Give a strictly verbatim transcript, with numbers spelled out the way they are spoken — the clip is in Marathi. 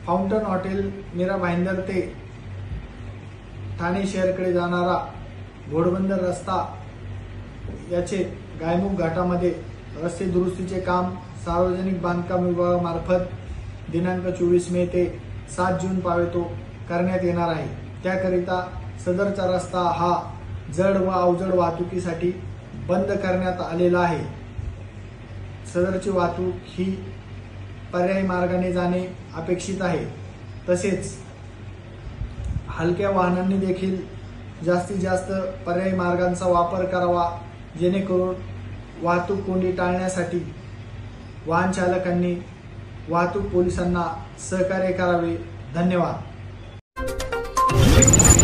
फाउंटन हॉटेल मीरा भाईंदर ते ठाणे शहरकडे जाणारा घोडबंदर रस्ता याचे गायमुख घाटामध्ये रस्ते दुरुस्तीचे काम सार्वजनिक बांधकाम विभागामार्फत दिनांक चोवीस मे ते सात जून पावेतो करण्यात येणार आहे। त्याकरिता सदरचा रस्ता हा जड व अवजड वाहतुकीसाठी बंद करण्यात आलेला आहे। सदरची वाहतूक ही पर्यायी मार्गाने जाणे अपेक्षित आहे। तसेच हलक्या वाहनांनी देखील जास्तीत जास्त पर्यायी मार्गांचा वापर करावा, जेणेकरून वाहतूक कोंडी टाळण्यासाठी वाहन चालकांनी वाहतूक पोलिसांना सहकार्य करावे। धन्यवाद।